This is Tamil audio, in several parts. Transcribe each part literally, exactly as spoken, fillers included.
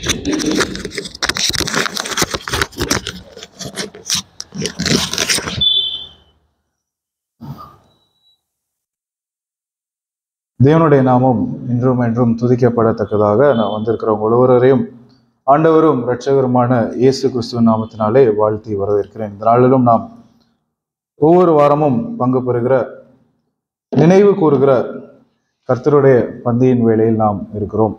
தேவனுடைய நாமம் இன்றும் என்றும் துதிக்கப்படத்தக்கதாக நான் வந்திருக்கிறவங்க ஒவ்வொருவரையும் ஆண்டவரும் இரட்சகருமான இயேசு கிறிஸ்துவின் நாமத்தினாலே வாழ்த்தி வரவேற்கிறேன். இந்த நாளிலும் நாம் ஒவ்வொரு வாரமும் பங்கு பெறுகிற நினைவு கூறுகிற கர்த்தருடைய பந்தியின் வேளையில் நாம் இருக்கிறோம்.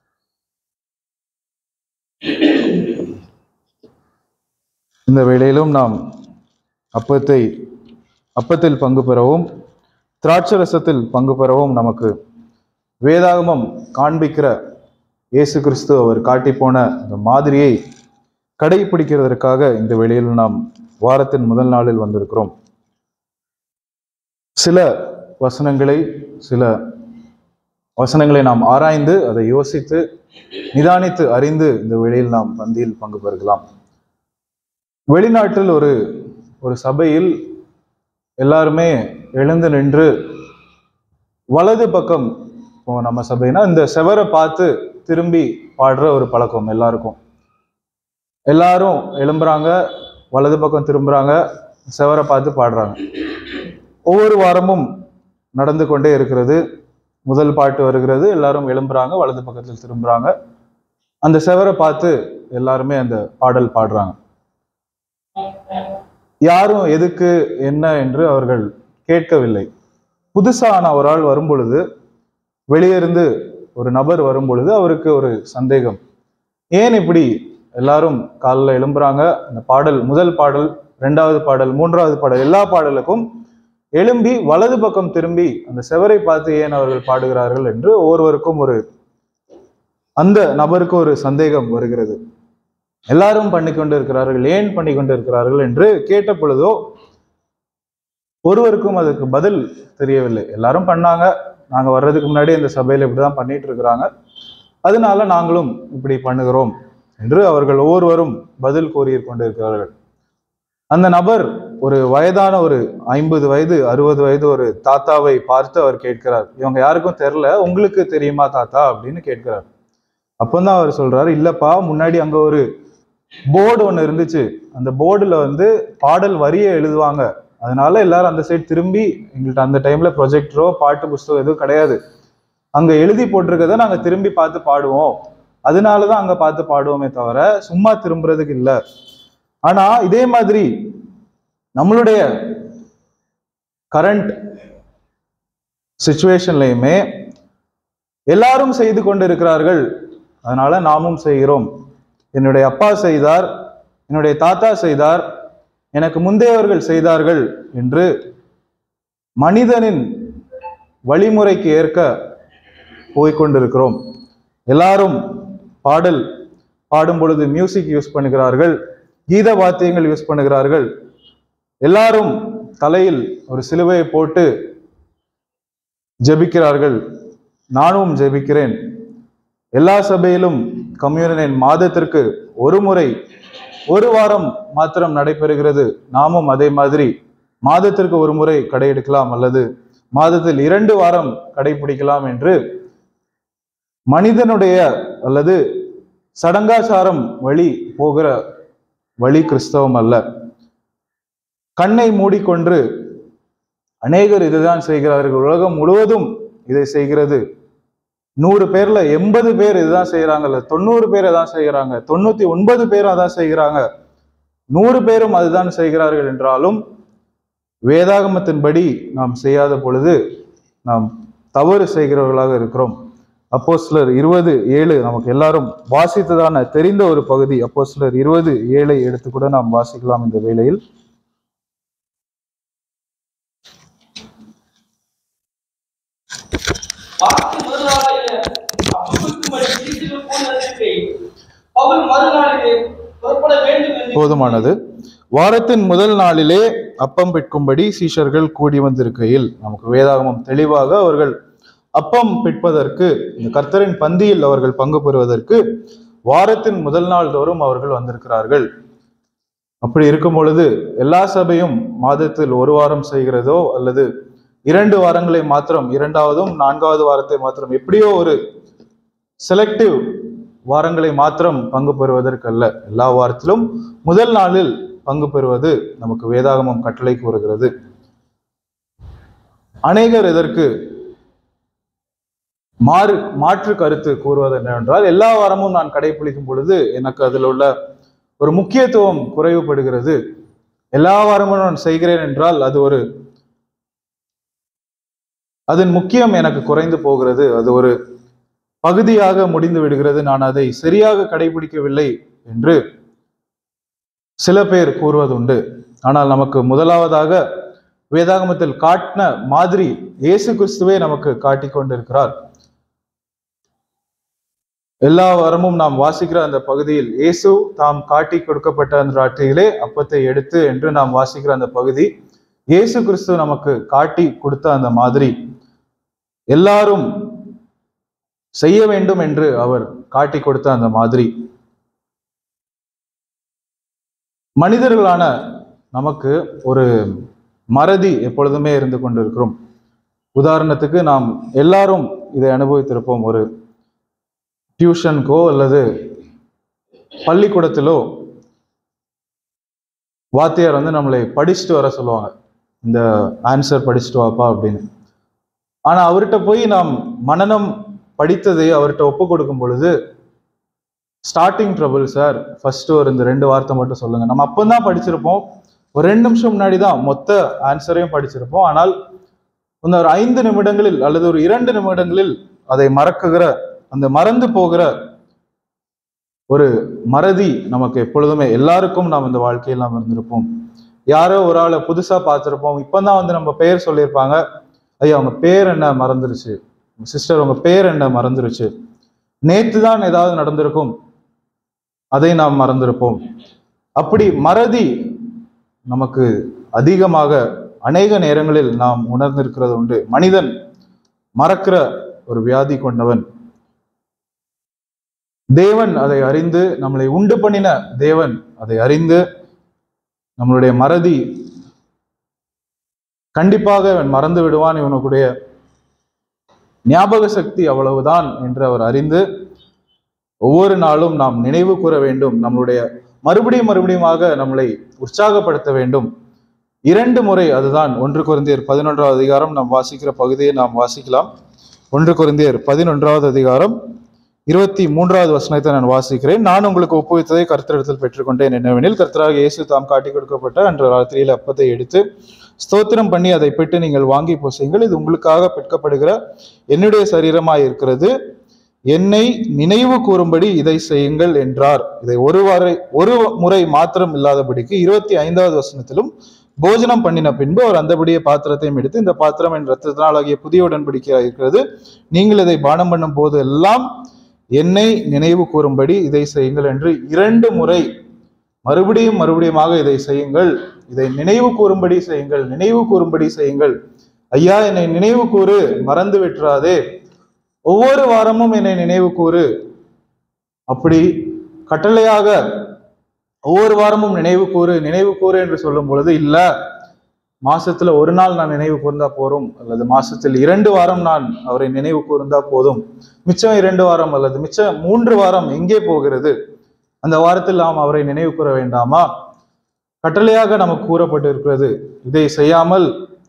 இந்த வேளையிலும் நாம் அப்பத்தை அப்பத்தில் பங்கு பெறவும் திராட்சரசத்தில் பங்கு பெறவும் நமக்கு வேதாகமம் காண்பிக்கிற இயேசு கிறிஸ்து அவர் காட்டி போன இந்த மாதிரியை கடைபிடிக்கிறதற்காக இந்த வேளையில் நாம் வாரத்தின் முதல் நாளில் வந்திருக்கிறோம். சில வசனங்களை சில வசனங்களை நாம் ஆராய்ந்து அதை யோசித்து நிதானித்து அறிந்து இந்த வேளையில் நாம் பந்தியில் பங்கு பெறுகலாம். வெளிநாட்டில் ஒரு ஒரு சபையில் எல்லாருமே எழுந்து நின்று வலது பக்கம், நம்ம சபைனா இந்த செவரை பார்த்து திரும்பி பாடுற ஒரு பழக்கம் எல்லாருக்கும். எல்லாரும் எழும்புறாங்க, வலது பக்கம் திரும்புறாங்க, செவரை பார்த்து பாடுறாங்க. ஒவ்வொரு வாரமும் நடந்து கொண்டே இருக்கிறது. முதல் பாட்டு வருகிறது, எல்லாரும் எழும்புறாங்க, வலது பக்கத்தில் திரும்புறாங்க, அந்த செவரை பார்த்து எல்லாருமே அந்த பாடல் பாடுறாங்க. யாரும் எதுக்கு என்ன என்று அவர்கள் கேட்கவில்லை. புதுசான ஒரு ஆள் வரும் பொழுது, வெளியிருந்து ஒரு நபர் வரும் பொழுது அவருக்கு ஒரு சந்தேகம். ஏன் இப்படி எல்லாரும் காலில் எழும்புறாங்க? அந்த பாடல், முதல் பாடல், இரண்டாவது பாடல், மூன்றாவது பாடல், எல்லா பாடலுக்கும் எழும்பி வலது பக்கம் திரும்பி அந்த செவரை பார்த்து ஏன் அவர்கள் பாடுகிறார்கள் என்று ஒவ்வொருவருக்கும் ஒரு அந்த நபருக்கு ஒரு சந்தேகம் வருகிறது. எல்லாரும் பண்ணி கொண்டு இருக்கிறார்கள், ஏன் பண்ணி கொண்டு இருக்கிறார்கள் என்று கேட்ட பொழுதோ ஒருவருக்கும் அதுக்கு பதில் தெரியவில்லை. எல்லாரும் பண்ணாங்க, நாங்க வர்றதுக்கு முன்னாடி இந்த சபையில இப்படிதான் பண்ணிட்டு இருக்கிறாங்க, அதனால நாங்களும் இப்படி பண்ணுகிறோம் என்று அவர்கள் ஒவ்வொருவரும் பதில் கூறி கொண்டிருக்கிறார்கள். அந்த நபர் ஒரு வயதான ஒரு ஐம்பது வயது அறுபது வயது ஒரு தாத்தாவை பார்த்து அவர் கேட்கிறார், இவங்க யாருக்கும் தெரியல, உங்களுக்கு தெரியுமா தாத்தா அப்படின்னு கேட்கிறார். அப்பந்தான் அவர் சொல்றாரு, இல்லப்பா, முன்னாடி அங்க ஒரு போர்டு ஒன்று இருந்துச்சு, அந்த போர்டுல வந்து பாடல் வரியை எழுதுவாங்க, அதனால எல்லாரும் அந்த சைடு திரும்பி, எங்கள்கிட்ட அந்த டைம்ல ப்ரொஜெக்டரோ பாட்டு புஸ்தகம் எதுவும் கிடையாது, அங்க எழுதி போட்டிருக்கத நாங்க திரும்பி பார்த்து பாடுவோம், அதனாலதான் அங்க பார்த்து பாடுவோமே தவிர சும்மா திரும்புறதுக்கு இல்லை. ஆனா இதே மாதிரி நம்மளுடைய கரண்ட் சிச்சுவேஷன்லையுமே எல்லாரும் செய்து கொண்டு இருக்கிறார்கள், அதனால நாமும் செய்கிறோம். என்னுடைய அப்பா செய்தார், என்னுடைய தாத்தா செய்தார், எனக்கு முந்தையவர்கள் செய்தார்கள் என்று மனிதனின் வழிமுறைக்கு ஏற்க போய்கொண்டிருக்கிறோம். எல்லாரும் பாடல் பாடும் பொழுது மியூசிக் யூஸ் பண்ணுகிறார்கள், கீத வாத்தியங்கள் யூஸ் பண்ணுகிறார்கள், எல்லாரும் தலையில் ஒரு சிலுவையை போட்டு ஜெபிக்கிறார்கள், நானும் ஜெபிக்கிறேன். எல்லா சபையிலும் கம்யூனியன் மாதத்திற்கு ஒரு முறை ஒரு வாரம் மாத்திரம் நடைபெறுகிறது, நாமும் அதே மாதிரி மாதத்திற்கு ஒரு முறை கடையெடுக்கலாம் அல்லது மாதத்தில் இரண்டு வாரம் கடைபிடிக்கலாம் என்று மனிதனுடைய அல்லது சடங்காச்சாரம் வழி போகிற வழி கிறிஸ்தவம் அல்ல. கண்ணை மூடிக்கொண்டு அநேகர் இதுதான் செய்கிறார்கள், உலகம் முழுவதும் இதை செய்கிறது, நூறு பேர்ல எண்பது பேர் இதுதான் செய்யறாங்கல்ல, தொண்ணூறு பேர் அதான் செய்யறாங்க, தொண்ணூத்தி ஒன்பது பேர் அதான் செய்கிறாங்க, நூறு பேரும் அதுதான் செய்கிறார்கள் என்றாலும் வேதாகமத்தின்படி நாம் செய்யாத பொழுது நாம் தவறு செய்கிறவர்களாக இருக்கிறோம். அப்போஸ்தலர் இருபது ஏழு நமக்கு எல்லாரும் வாசித்ததான தெரிந்த ஒரு பகுதி. அப்போஸ்தலர் இருபது ஏழை எடுத்து கூட நாம் வாசிக்கலாம் இந்த வேளையில். போதுமானது. வாரத்தின் முதல் நாளிலே அப்பம் பிட்கும்படி சீஷர்கள் கூடி வந்திருக்கையில் நமக்கு வேதாகமம் தெளிவாக அவர்கள் அப்பம் பிட்பதற்கு, இந்த கர்த்தரின் பந்தியில் அவர்கள் பங்கு பெறுவதற்கு வாரத்தின் முதல் நாள் தோறும் அவர்கள் வந்திருக்கிறார்கள். அப்படி இருக்கும் பொழுது எல்லா சபையும் மாதத்தில் ஒரு வாரம் செய்கிறதோ அல்லது இரண்டு வாரங்களை மாத்திரம், இரண்டாவதும் நான்காவது வாரத்தை மாத்திரம், எப்படியோ ஒரு செலக்டிவ் வாரங்களை மாத்திரம் பங்கு பெறுவதற்கல்ல, எல்லா வாரத்திலும் முதல் நாளில் பங்கு பெறுவது நமக்கு வேதாகமம் கட்டளை கூறுகிறது. அநேகர் இதற்கு மாறு மாற்று கருத்து கூறுவது என்னவென்றால், எல்லா வாரமும் நான் கடைபிடிக்கும் பொழுது எனக்கு அதில் உள்ள ஒரு முக்கியத்துவம் குறைவுபடுகிறது. எல்லா வாரமும் நான் செய்கிறேன் என்றால் அது ஒரு அதன் முக்கியம் எனக்கு குறைந்து போகிறது, அது ஒரு பகுதியாக முடிந்து விடுகிறது, நான் அதை சரியாக கடைபிடிக்கவில்லை என்று சில பேர் கூறுவதுண்டு. ஆனால் நமக்கு முதலாவதாக வேதாகமத்தில் காட்டின மாதிரி இயேசு கிறிஸ்துவே நமக்கு காட்டிக் கொண்டிருக்கிறார். எல்லா வாரமும் நாம் வாசிக்கிற அந்த பகுதியில் இயேசு தாம் காட்டி கொடுக்கப்பட்ட அந்த ராட்டியிலே அப்பத்தை எடுத்து என்று நாம் வாசிக்கிற அந்த பகுதி இயேசு கிறிஸ்து நமக்கு காட்டி கொடுத்த அந்த மாதிரி எல்லாரும் செய்ய வேண்டும் என்று அவர் காட்டி கொடுத்த அந்த மாதிரி மனிதர்களான நமக்கு ஒரு மறதி எப்பொழுதுமே இருந்து கொண்டிருக்கிறோம். உதாரணத்துக்கு நாம் எல்லாரும் இதை அனுபவித்திருப்போம். ஒரு டியூஷனுக்கோ அல்லது பள்ளிக்கூடத்திலோ வாத்தியார் வந்து நம்மளை படிச்சுட்டு வர சொல்லுவாங்க, இந்த ஆன்சர் படிச்சுட்டு வாப்பா அப்படின்னு. ஆனா அவர்கிட்ட போய் நாம் மனனம் படித்ததை அவர்கிட்ட ஒப்பு கொடுக்கும் பொழுது, ஸ்டார்டிங் ட்ரபிள் சார், ஃபர்ஸ்ட் ஒரு இந்த ரெண்டு வார்த்தை மட்டும் சொல்லுங்க. நம்ம அப்பந்தான் படிச்சிருப்போம், ஒரு ரெண்டு நிமிஷம் முன்னாடி தான் மொத்த ஆன்சரையும் படிச்சிருப்போம். ஆனால் இந்த ஒரு ஐந்து நிமிடங்களில் அல்லது ஒரு இரண்டு நிமிடங்களில் அதை மறக்குகிற, அந்த மறந்து போகிற ஒரு மறதி நமக்கு எப்பொழுதுமே எல்லாருக்கும் நாம் இந்த வாழ்க்கையில் நாம் இருந்திருப்போம். யாரோ ஒரு ஆளை புதுசா பார்த்திருப்போம், இப்பதான் வந்து நம்ம பெயர் சொல்லியிருப்பாங்க, ஐயா அவங்க பேர் என்ன மறந்துருச்சு, சிஸ்டர் உங்க பேர் என்ன மறந்துருச்சு, நேத்து தான் ஏதாவது நடந்திருக்கும், அதை நாம் மறந்திருப்போம். அப்படி மறதி நமக்கு அதிகமாக அநேக நேரங்களில் நாம் உணர்ந்திருக்கிறது உண்டு. மனிதன் மறக்கிற ஒரு வியாதி கொண்டவன். தேவன் அதை அறிந்து, நம்மளை உண்டு பண்ணின தேவன் அதை அறிந்து, நம்மளுடைய மறதி கண்டிப்பாக இவன் மறந்து விடுவான், இவனுடைய ஞாபக சக்தி அவ்வளவுதான் என்று அவர் அறிந்து ஒவ்வொரு நாளும் நாம் நினைவு கூற வேண்டும், நம்மளுடைய மறுபடியும் மறுபடியுமாக நம்மளை உற்சாகப்படுத்த வேண்டும். இரண்டு முறை, அதுதான் ஒன்று கொரிந்தியர் பதினொன்றாவது அதிகாரம் நாம் வாசிக்கிற பகுதியை நாம் வாசிக்கலாம். ஒன்று கொரிந்தியர் பதினொன்றாவது அதிகாரம் இருபத்தி மூன்றாவது வசனத்தை நான் வாசிக்கிறேன். நான் உங்களுக்கு ஒப்புவித்ததை கர்த்தரிடத்தில் பெற்றுக்கொண்டேன் என்னவெனில், கர்த்தராக இயேசு தாம் காட்டி கொடுக்கப்பட்ட அன்று ராத்திரியில் அப்பத்தை எடுத்து ஸ்தோத்திரம் பண்ணி அதை பெற்று நீங்கள் வாங்கி பூசியுங்கள், இது உங்களுக்காக பெற்கப்படுகிற என்னுடைய சரீரமாய் இருக்கிறது, என்னை நினைவு கூறும்படி இதை செய்யுங்கள் என்றார். இதை ஒரு வாரை ஒரு முறை மாத்திரம் இல்லாதபடிக்கு இருபத்தி ஐந்தாவது வசனத்திலும் போஜனம் பண்ணின பின்பு அவர் அந்தபடியே பாத்திரத்தையும் எடுத்து, இந்த பாத்திரம் என் இரத்தத்தினால் ஆகிய புதிய உடன்படிக்கையாக இருக்கிறது, நீங்கள் இதை பானம் பண்ணும் போது எல்லாம் என்னை நினைவு கூறும்படி இதை செய்யுங்கள் என்று இரண்டு முறை மறுபடியும் மறுபடியுமாக இதை செய்யுங்கள், இதை நினைவு கூறும்படி செய்யுங்கள், நினைவு கூறும்படி செய்யுங்கள், ஐயா என்னை நினைவு கூறு, மறந்து விட்டுறாதே, ஒவ்வொரு வாரமும் என்னை நினைவு கூறு. அப்படி கட்டளையாக ஒவ்வொரு வாரமும் நினைவு கூறு நினைவு கூறு என்று சொல்லும் பொழுது, இல்ல மாசத்துல ஒரு நாள் நான் நினைவு கூர்ந்தா போறோம், அல்லது மாசத்தில் இரண்டு வாரம் நான் அவரை நினைவு கூர்ந்தா போதும், மிச்சம் இரண்டு வாரம் அல்லது மிச்சம் மூன்று வாரம் எங்கே போகிறது, அந்த வாரத்தில் நாம் அவரை நினைவு கூற வேண்டாமா? கட்டளையாக நமக்கு கூறப்பட்டு இருக்கிறது, இதை செய்யாமல்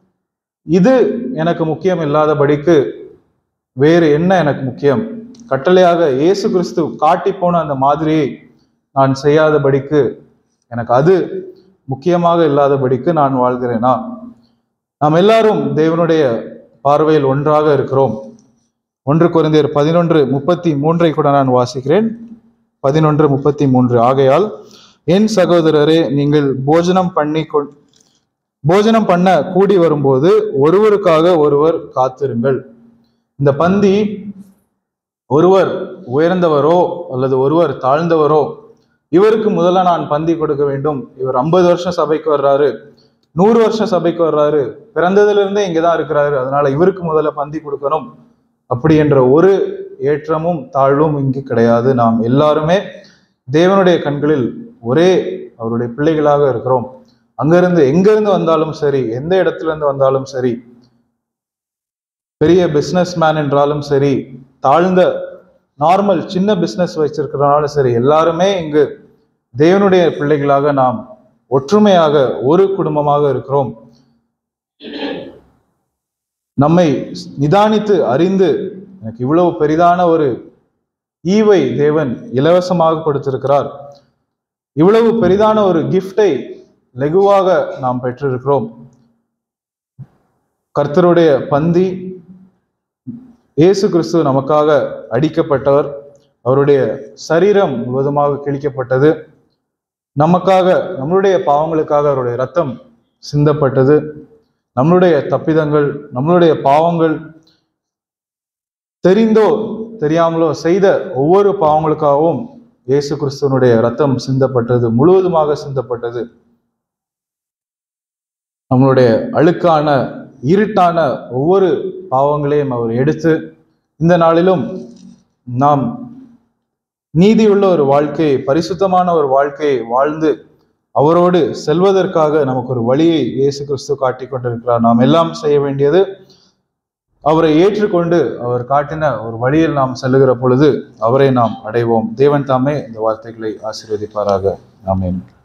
இது எனக்கு முக்கியம் இல்லாதபடிக்கு வேறு என்ன எனக்கு முக்கியம்? கட்டளையாக இயேசு கிறிஸ்து காட்டி போன அந்த மாதிரியை நான் செய்யாதபடிக்கு, எனக்கு அது முக்கியமாக இல்லாதபடிக்கு நான் வாழ்கிறேனா? நாம் எல்லாரும் தேவனுடைய பார்வையில் ஒன்றாக இருக்கிறோம். ஒன்று கொரிந்தியர் பதினொன்று முப்பத்தி மூன்றை கூட நான் வாசிக்கிறேன். பதினொன்று முப்பத்தி மூன்று ஆகையால் என் சகோதரரே, நீங்கள் போஜனம் பண்ணி கொ போஜனம் பண்ண கூடி வரும்போது ஒருவருக்காக ஒருவர் காத்திருங்கள். இந்த பந்தி ஒருவர் உயர்ந்தவரோ அல்லது ஒருவர் தாழ்ந்தவரோ, இவருக்கு முதல்ல நான் பந்தி கொடுக்க வேண்டும், இவர் ஐம்பது வருஷம் சபைக்கு வர்றாரு, நூறு வருஷம் சபைக்கு வர்றாரு, பிறந்ததுல இருந்தே இங்கதான் இருக்கிறாரு, அதனால இவருக்கு முதல்ல பந்தி கொடுக்கணும், அப்படி என்ற ஒரு ஏற்றமும் தாழ்வும் இங்கு கிடையாது. நாம் எல்லாருமே தேவனுடைய கண்களில் ஒரே அவருடைய பிள்ளைகளாக இருக்கிறோம். அங்கிருந்து எங்கிருந்து வந்தாலும் சரி, எந்த இடத்துல இருந்து வந்தாலும் சரி, பெரிய பிசினஸ் மேன் என்றாலும் சரி, தாழ்ந்த நார்மல் சின்ன பிஸ்னஸ் வச்சிருக்கிறனால சரி, எல்லாருமே இங்கு தேவனுடைய பிள்ளைகளாக நாம் ஒற்றுமையாக ஒரு குடும்பமாக இருக்கிறோம். நம்மை நிதானித்து அறிந்து எனக்கு இவ்வளவு பெரிதான ஒரு ஈவை தேவன் இலவசமாக கொடுத்திருக்கிறார். இவ்வளவு பெரிதான ஒரு கிஃப்டை லகுவாக நாம் பெற்றிருக்கிறோம். கர்த்தருடைய பந்தி, இயேசு கிறிஸ்து நமக்காக அடிக்கப்பட்டவர், அவருடைய சரீரம் முழுவதுமாக கிழிக்கப்பட்டது, நமக்காக நம்மளுடைய பாவங்களுக்காக அவருடைய இரத்தம் சிந்தப்பட்டது, நம்மளுடைய தப்பிதங்கள் நம்மளுடைய பாவங்கள் தெரிந்தோ தெரியாமலோ செய்த ஒவ்வொரு பாவங்களுக்காகவும் இயேசு கிறிஸ்துவனுடைய இரத்தம் சிந்தப்பட்டது, முழுவதுமாக சிந்தப்பட்டது. நம்மளுடைய அழுக்கான இருட்டான ஒவ்வொரு பாவங்களையும் அவர் எடுத்து இந்த நாளிலும் நாம் நீதியுள்ள ஒரு வாழ்க்கையை, பரிசுத்தமான ஒரு வாழ்க்கையை வாழ்ந்து அவரோடு செல்வதற்காக நமக்கு ஒரு வழியை இயேசு கிறிஸ்து காட்டி கொண்டிருக்கிறார். நாம் எல்லாம் செய்ய வேண்டியது அவரை ஏற்றுக்கொண்டு அவர் காட்டின ஒரு வழியில் நாம் செல்லுகிற பொழுது அவரை நாம் அடைவோம். தேவன் தாமே இந்த வார்த்தைகளை ஆசீர்வதிப்பாராக. ஆமென்.